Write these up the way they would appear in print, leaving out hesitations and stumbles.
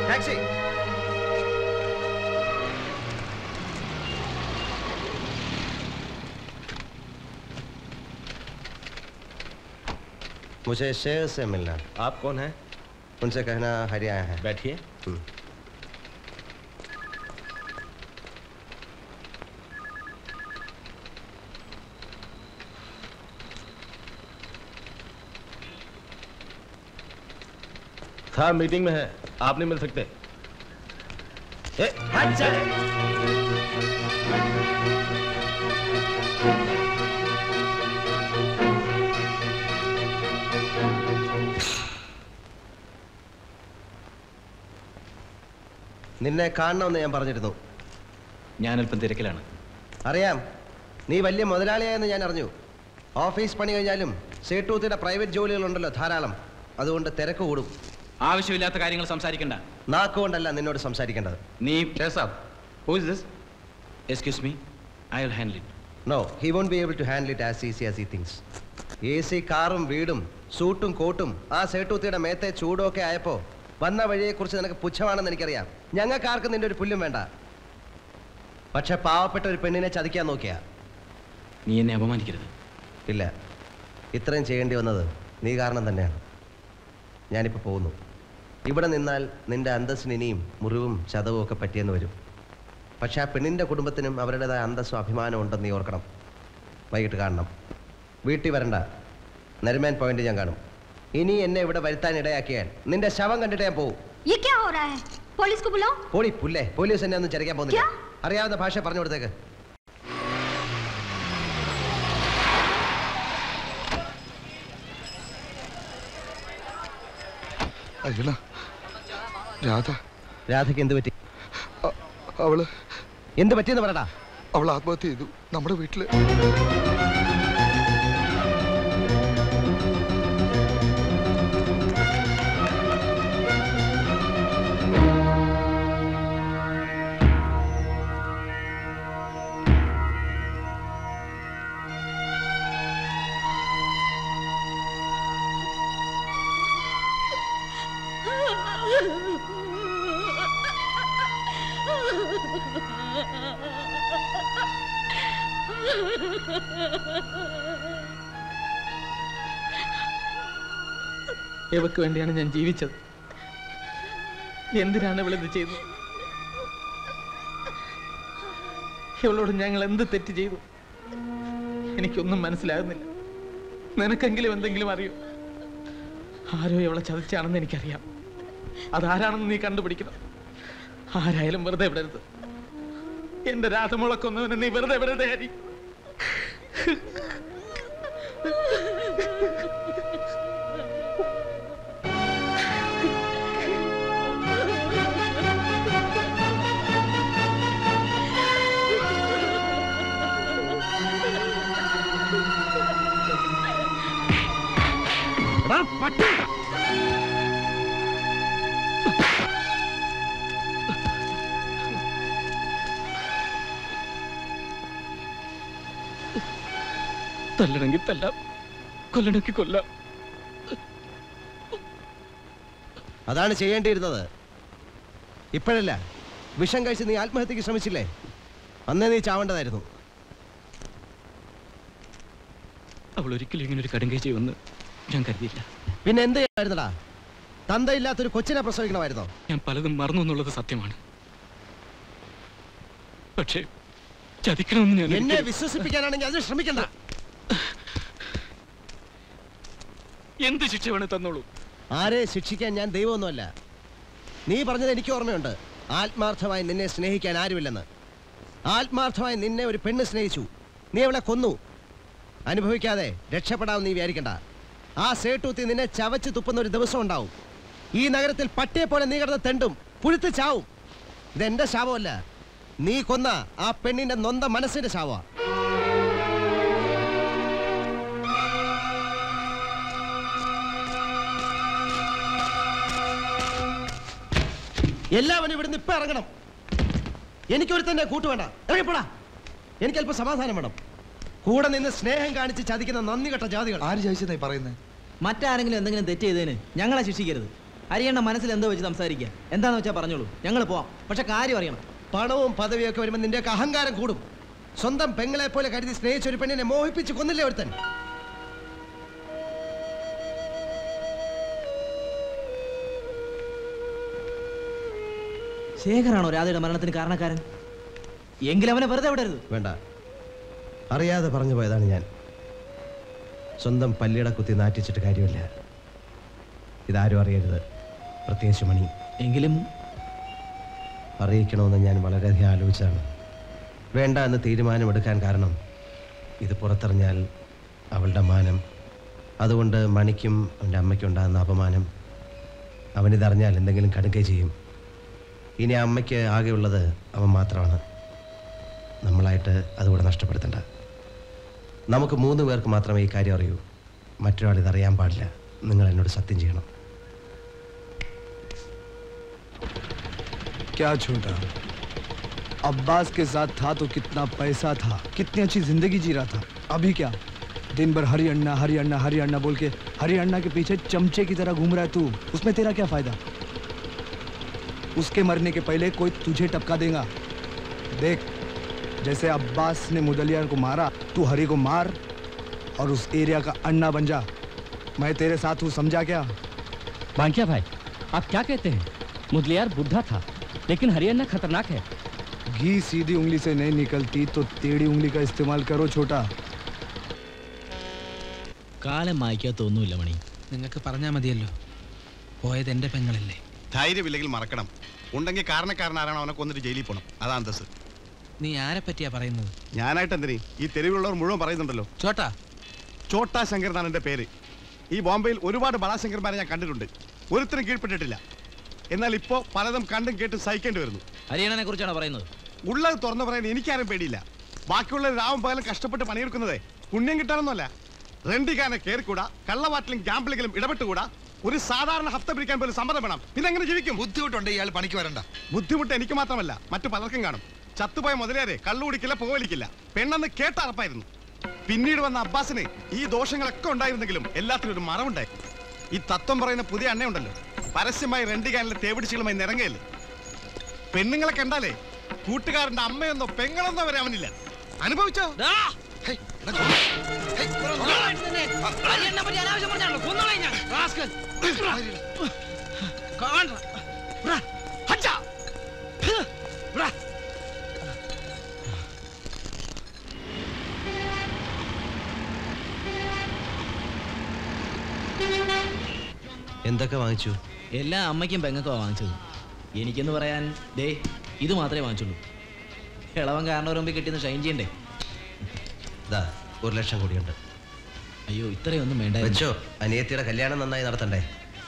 Taxi. मुझे शेर से मिलना। आप कौन हैं? उनसे कहना हरी आया है। बैठिए। था मीटिंग में है, आप नहीं मिल सकते। हट जा। നിന്നെ കാണണമെന്ന് ഞാൻ പറഞ്ഞിരുന്നു. ഞാൻ അല്പം തിരക്കിലാണ്. അറിയാം, നീ വലിയ മുതലാളിയായെന്ന് ഞാൻ അറിഞ്ഞു. ഓഫീസ് പണി കഴിഞ്ഞാലും സേട്ടൂത്തിയുടെ പ്രൈവറ്റ് ജോലികളുണ്ടല്ലോ ധാരാളം. അതുകൊണ്ട് തിരക്ക് കൂടും. ആവശ്യമില്ലാത്ത കാര്യങ്ങൾ സംസാരിക്കണ്ട. നാക്കുകൊണ്ടല്ല നിന്നോട് സംസാരിക്കേണ്ടത്. നീ excuse me, I will handle it. No, he won't be able to handle it as easy as he thinks. AC കാറും വീടും സൂട്ടും കോട്ടും ആ സേട്ടൂത്തിയുടെ മേത്തെ ചൂടും ഒക്കെ ആയപ്പോ വന്ന വഴിയെക്കുറിച്ച് നിനക്ക് പുച്ഛമാണെന്ന് എനിക്കറിയാം. ഞങ്ങൾക്കാർക്കും നിന്റെ ഒരു പുല്ലും വേണ്ട. പക്ഷെ പാവപ്പെട്ട ഒരു പെണ്ണിനെ ചതിക്കാൻ നോക്കിയാ. നീ എന്നെ അപമാനിക്കരുത്. ഇല്ല, ഇത്രയും ചെയ്യേണ്ടി വന്നത് നീ കാരണം തന്നെയാണ്. ഞാനിപ്പോൾ പോകുന്നു. ഇവിടെ നിന്നാൽ നിന്റെ അന്തസ്സിന് ഇനിയും മുറിവും ചതവും ഒക്കെ പറ്റിയെന്ന് വരും. പക്ഷെ ആ പെണ്ണിൻ്റെ കുടുംബത്തിനും അവരുടേതായ അന്തസ്സും അഭിമാനവും ഉണ്ടെന്ന് നീ ഓർക്കണം. വൈകിട്ട് കാണണം. വീട്ടിൽ വരണ്ട, നരിമാൻ പോയിന്റ് ഞാൻ കാണും. ഇനി എന്നെ ഇവിടെ വരുത്താൻ ഇടയാക്കിയാൽ നിന്റെ ശവം കണ്ടിട്ട് ഞാൻ പോകും. പോളി പുല്ലേ, പോലീസ് എന്നെ ഒന്നും ചരക്കാൻ പോകുന്നില്ല. അറിയാവുന്ന ഭാഷ പറഞ്ഞു കൊടുത്തേക്ക്. രാധയ്ക്ക് എന്ത് പറ്റി? അവള് എന്ത് പറ്റിയെന്ന് പറയടാ. അവൾ ആത്മഹത്യ ചെയ്തു നമ്മുടെ വീട്ടില്. ഇവക്ക് വേണ്ടിയാണ് ഞാൻ ജീവിച്ചത്. എന്തിനാണ് ഇവളിത് ചെയ്തത്? ഇവളോട് ഞങ്ങൾ എന്ത് തെറ്റ് ചെയ്തു? എനിക്കൊന്നും മനസ്സിലാകുന്നില്ല. നിനക്കെങ്കിലും എന്തെങ്കിലും അറിയോ? ആരോ ഇവളെ ചതിച്ചാണെന്ന് എനിക്കറിയാം. അതാരാണെന്ന് നീ കണ്ടുപിടിക്കണം. ആരായാലും വെറുതെ വിടരുത്. എന്റെ രാധമുളക്കൊന്നവനെ നീ വെറുതെ വിടരുത് ഹരി. തല്ലണമെങ്കിൽ തല്ലാം, കൊല്ലണമെങ്കിൽ കൊല്ലാം. അതാണ് ചെയ്യേണ്ടിയിരുന്നത്. ഇപ്പോഴല്ല, വിഷം കഴിച്ച് നീ ആത്മഹത്യക്ക് ശ്രമിച്ചില്ലേ? അന്നേ നീ ചാവേണ്ടതായിരുന്നു. അവൾ ഒരിക്കലും ഇങ്ങനെ ഒരു കടുങ്കൈ ചെയ്യുമെന്ന് ഞാൻ കരുതിയില്ല. പിന്നെ എന്ത് ചെയ്യായിരുന്നടാ? തന്തയില്ലാത്തൊരു കൊച്ചിനെ പ്രസവിക്കണമായിരുന്നോ? ഞാൻ പലതും മറന്നു എന്നുള്ളത് സത്യമാണ്. പക്ഷേ ചതിക്കണമെന്ന് ഞാൻ എന്നെ വിശ്വസിപ്പിക്കാനാണെങ്കിൽ അതിന് ശ്രമിക്കണ്ട. എന്ത് ശിക്ഷ വേണേ തന്നോളൂ. ആരെ ശിക്ഷിക്കാൻ ഞാൻ ദൈവമൊന്നുമല്ല. നീ പറഞ്ഞത് എനിക്ക് ഓർമ്മയുണ്ട്. ആത്മാർത്ഥമായി നിന്നെ സ്നേഹിക്കാൻ ആരുമില്ലെന്ന്. ആത്മാർത്ഥമായി നിന്നെ ഒരു പെണ്ണ് സ്നേഹിച്ചു. നീ അവളെ കൊന്നു. അനുഭവിക്കാതെ രക്ഷപ്പെടാമെന്ന് നീ വിചാരിക്കണ്ട. ആ സേട്ടൂത്തി നിന്നെ ചവച്ച് തുപ്പുന്ന ഒരു ദിവസം ഉണ്ടാവും. ഈ നഗരത്തിൽ പട്ടിയെ പോലെ നീ കിടന്ന് തെണ്ടും, പുഴുത്ത് ചാവും. ഇതെന്റെ ശാപമല്ല. നീ കൊന്ന ആ പെണ്ണിന്റെ നൊന്ത മനസ്സിന്റെ ശാപ. എല്ലാവരും ഇവിടുന്ന് ഇപ്പൊ ഇറങ്ങണം. എനിക്കൊരു തന്നെ കൂട്ടുവേണ്ട. ഇറങ്ങിപ്പോടാ. എനിക്കല്പം സമാധാനം വേണം. കൂടെ നിന്ന് സ്നേഹം കാണിച്ച് ചതിക്കുന്ന നന്ദി കെട്ട ജാതികൾ. ആര് ചതിച്ചെന്നായി പറയുന്നത്? മറ്റാരെങ്കിലും എന്തെങ്കിലും തെറ്റ് ചെയ്തതിന് ഞങ്ങളെ ശിക്ഷിക്കരുത്. ഹരിയണ്ണ മനസ്സിൽ എന്തോ വെച്ച് സംസാരിക്കുക. എന്താന്ന് വെച്ചാൽ പറഞ്ഞോളൂ, ഞങ്ങൾ പോവാം. പക്ഷെ കാര്യം അറിയണം. പണവും പദവിയൊക്കെ വരുമ്പോൾ നിന്റെയൊക്കെ അഹങ്കാരം കൂടും. സ്വന്തം പെങ്ങളെ പോലെ കരുതി സ്നേഹിച്ച ഒരു പെണ്ണിനെ മോഹിപ്പിച്ച് കൊന്നില്ലേ ഒരുത്തൻ? ശേഖരാണോ രാധയുടെ മരണത്തിന് കാരണക്കാരൻ? എങ്കിലും അവനെ വെറുതെ വിടരുത്. വേണ്ട, അറിയാതെ പറഞ്ഞു പോയതാണ് ഞാൻ. സ്വന്തം പല്ലിട കുത്തി നാറ്റിച്ചിട്ട് കാര്യമില്ല. ഇതാരും അറിയരുത്, പ്രത്യേകിച്ച് മണി. എങ്കിലും അറിയിക്കണമെന്ന് ഞാൻ വളരെയധികം ആലോചിച്ചതാണ്. വേണ്ട എന്ന് തീരുമാനമെടുക്കാൻ കാരണം ഇത് പുറത്തറിഞ്ഞാൽ അവളുടെ മാനം, അതുകൊണ്ട് മണിക്കും അവൻ്റെ അമ്മയ്ക്കും ഉണ്ടാകുന്ന അപമാനം. അവനിതറിഞ്ഞാൽ എന്തെങ്കിലും കടുകയും ചെയ്യും. ഇനി അമ്മയ്ക്ക് ആകെയുള്ളത് അവൻ മാത്രമാണ്. നമ്മളായിട്ട് അതുകൂടെ നഷ്ടപ്പെടുത്തണ്ട. നമുക്ക് 3 പേർക്ക് മാത്രമേ ഈ കാര്യം അറിയൂ. മറ്റൊരാൾ ഇതറിയാൻ പാടില്ല. നിങ്ങൾ എന്നോട് സത്യം ചെയ്യണം. क्या छोटा, अब्बास के साथ था तो कितना पैसा था, कितनी अच्छी जिंदगी जी रहा था. अभी क्या, दिन भर हरी अन्ना हरी अन्ना हरी अन्ना बोल के हरी अन्ना के पीछे चमचे की तरह घूम रहा है तू. उसमें तेरा क्या फायदा? उसके मरने के पहले कोई तुझे टपका देगा. देख, जैसे अब्बास ने मुदलियार को मारा, तू हरी को मार और उस एरिया का अन्ना बन जा. मैं तेरे साथ हूँ, समझा क्या? बांकिया भाई, आप क्या कहते हैं? मुदलियार बुढ़ा था, लेकिन हरियाणा खतरनाक है. घी सीधी उंगली से नहीं निकलती तो टेढ़ी उंगली का इस्तेमाल करो छोटा. കാലം മായ്ക്കാത്തൊന്നുമില്ല മണി. നിങ്ങൾക്ക് പറഞ്ഞാൽ മതിയല്ലോ, പോയത് എൻ്റെ പെങ്ങളല്ലേ. ധൈര്യമില്ലെങ്കിൽ മറക്കണം. ഉണ്ടെങ്കിൽ കാരണക്കാരനാരാണോ അവനെ കൊന്നിട്ട് ജയിലിൽ പോകണം. അതാ അന്തസ്. നീ ആരെ പറ്റിയാ പറയുന്നത്? ഞാനായിട്ട് എന്തിനീ? ഈ തെരുവിലുള്ളവർ മുഴുവൻ പറയുന്നുണ്ടല്ലോ. ചോട്ടാ ശങ്കർ എന്നാണ് എൻ്റെ പേര്. ഈ ബോംബെയിൽ ഒരുപാട് ബളാശങ്കർമാരെ ഞാൻ കണ്ടിട്ടുണ്ട്. ഒരുത്തരും കീഴ്പ്പെട്ടിട്ടില്ല. എന്നാൽ ഇപ്പോ പലതും കണ്ടും കേട്ടും സഹിക്കേണ്ടി വരുന്നു. ഹരിയാണനെ കുറിച്ചാണ് പറയുന്നത്. ഉള്ളത് തുറന്നു പറയാൻ എനിക്കാരും പേടിയില്ല. ബാക്കിയുള്ള രാവും പകലും കഷ്ടപ്പെട്ട് പണിയെടുക്കുന്നതേ പുണ്യം കിട്ടാനൊന്നുമല്ല. റെണ്ടിക്കാനെ കയറിക്കൂടാ, കള്ളവാറ്റിലും ഗ്യാമ്പിളിലും ഇടപെട്ടുകൂടാ. ഒരു സാധാരണ ഹഫ്ത പിടിക്കാൻ പോലും സമ്മതം വേണം. പിന്നെ എങ്ങനെ ജീവിക്കും? ബുദ്ധിമുട്ടുണ്ട് ഇയാൾ പണിക്ക് വരണ്ട. ബുദ്ധിമുട്ട് എനിക്ക് മാത്രമല്ല, മറ്റു പലർക്കും കാണും. ചത്തുപോയ മുതലേറെ കള്ളു കുടിക്കില്ല, പുകവലിക്കില്ല. പെണ്ണെന്ന് കേട്ടറപ്പായിരുന്നു. പിന്നീട് വന്ന അബ്ബാസിന് ഈ ദോഷങ്ങളൊക്കെ ഉണ്ടായിരുന്നെങ്കിലും എല്ലാത്തിനും ഒരു മറവുണ്ടായി. ഈ തത്വം പറയുന്ന പുതിയ അണ്ണയുണ്ടല്ലോ, പരസ്യമായി റെണ്ടിക്കാനിലെ തേവിടിച്ചുകളുമായി നിറങ്ങയല്ലേ. പെണ്ണുങ്ങളെ കണ്ടാലേ കൂട്ടുകാരന്റെ അമ്മയെന്നോ പെങ്ങളെന്നോ വരെ അവനില്ല. അനുഭവിച്ചോ? എന്തൊക്കെ വാങ്ങിച്ചു? എല്ലാം അമ്മയ്ക്കും പെങ്ങൾക്കോ വാങ്ങിച്ചത്. എനിക്കെന്ന് പറയാൻ ദേ ഇത് മാത്രമേ വാങ്ങിച്ചുള്ളൂ. ഇളവൻ കാരണം മുമ്പിൽ കിട്ടിയെന്ന് ഷൈൻ ചെയ്യണ്ടേ. ഇതാ 1 ലക്ഷം കൂടിയുണ്ട്. അയ്യോ, ഇത്രയൊന്നും വേണ്ട. വെച്ചോ, അനിയത്തിയുടെ കല്യാണം നന്നായി നടത്തണ്ടേ.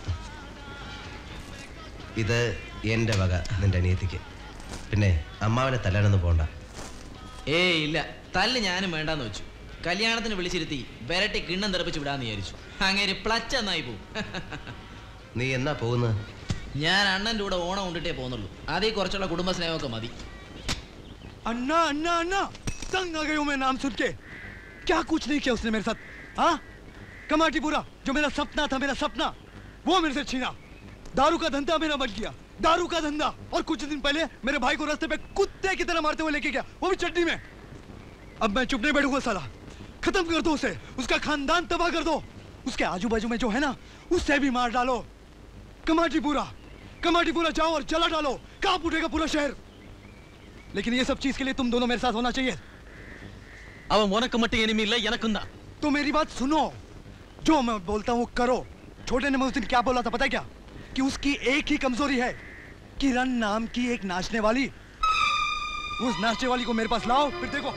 ഇത് എൻ്റെ വക നിന്റെ അനിയത്തിക്ക്. പിന്നെ അമ്മാവനെ തല്ലാനൊന്നും പോണ്ട. ഏയ് ഇല്ല, തല്ല് ഞാനും വേണ്ടാന്ന് വെച്ചു. കല്യാണത്തിന് വിളിച്ചിരുത്തി വരട്ടി കിണ്ണം തെറപ്പിച്ച് വിടാന്ന് വിചാരിച്ചു. അങ്ങനെ പ്ലച്ച് എന്നായി പോവും. നീ എന്നാ പോകുന്നത്? ഞാൻ അണ്ണൻ്റെ കൂടെ ഓണം കൊണ്ടിട്ടേ പോകുന്നുള്ളൂ. അതീ കുറച്ചുള്ള കുടുംബ സ്നേഹമൊക്കെ മതി. अन्ना अन्ना अन्ना, तंग आ गई हूं मैं नाम सुन के. क्या कुछ नहीं किया उसने मेरे साथ? हाँ, कमाटी पूरा जो मेरा सपना था, मेरा सपना वो मेरे से छीना. दारू का धंधा मेरा बच गया, दारू का धंधा. और कुछ दिन पहले मेरे भाई को रास्ते पे कुत्ते की तरह मारते हुए लेके गया, वो भी चटनी में. अब मैं चुप नहीं बैठूंगा साला. खत्म कर दो उसे, उसका खानदान तबाह कर दो. उसके आजू बाजू में जो है ना, उससे भी मार डालो. कमाटी पूरा जाओ और जला डालो. कांप उठेगा पूरा शहर. लेकिन ये सब चीज के लिए तुम दोनों मेरे साथ होना चाहिए. അവൻ ഉനക്ക് മറ്റും എനിമില്ല, എനക്കുണ്ടാ. तो मेरी बात सुनो, जो मैं बोलता हूँ करो. छोटे ने मैं उस दिन क्या बोला था पता है क्या? कि उसकी एक ही कमजोरी है, किरण नाम की एक नाचने वाली. उस नाचने वाली को मेरे पास लाओ, फिर देखो.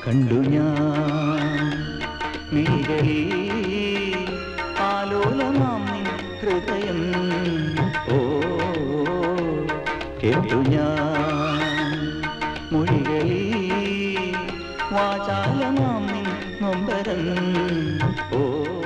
വാചാലമാം നിൻ നൊമ്പരം ഓ